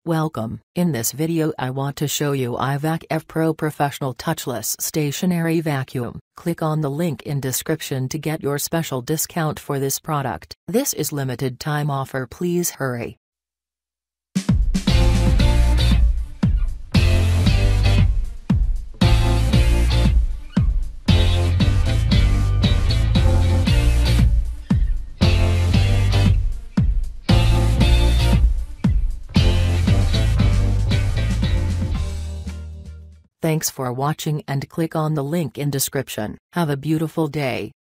Welcome. In this video I want to show you Eye-Vac EVPRO Professional Touchless Stationary Vacuum. Click on the link in description to get your special discount for this product. This is limited time offer, please hurry. Thanks for watching and click on the link in description. Have a beautiful day.